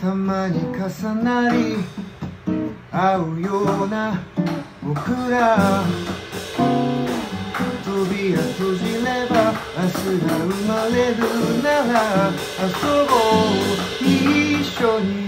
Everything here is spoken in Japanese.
たまに重なり合うような僕ら、扉閉じれば明日が生まれるなら遊ぼう一緒に